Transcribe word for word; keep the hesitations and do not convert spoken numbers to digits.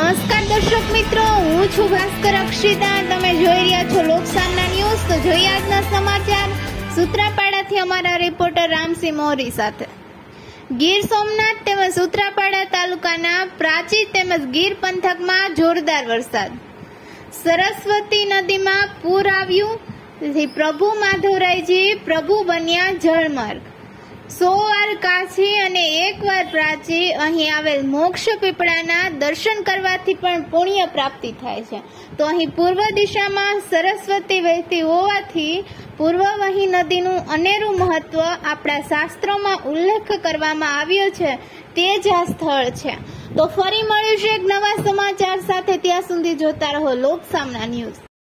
નમસ્કાર દર્શક મિત્રો, હું છું ભાસ્કર અક્ષિતા. તમે જોઈ રહ્યા છો લોકસામના ન્યૂઝ. તો જોઈએ આજના સમાચાર સૂત્રાપાડાથી અમારા રિપોર્ટર રામસિંહ મોરી સાથે. ગીર સોમનાથ તેમજ સૂત્રાપાડા તાલુકાના પ્રાચી તેમજ ગીર પંથકમાં જોરદાર વરસાદ. સરસ્વતી નદીમાં પૂર આવ્યું, તેથી પ્રભુ માધવરાયજી પ્રભુ બન્યા જળમાર્ગ. સો વાર કાશી અને એક વાર પ્રાચી અહીં આવેલ મોક્ષ પીપળાના દર્શન કરવાથી પણ પુણ્ય પ્રાપ્તિ થાય છે. તો અહીં પૂર્વ દિશામાં સરસ્વતી વહેતી હોવાથી પૂર્વવહી નદીનું અનેરું મહત્વ આપણા શાસ્ત્રોમાં ઉલ્લેખ કરવામાં આવ્યો છે. તે જ આ સ્થળ છે. તો ફરી મળીશું એક નવા સમાચાર સાથે. ત્યાં સુધી જોતા રહો લોકસામના ન્યૂઝ.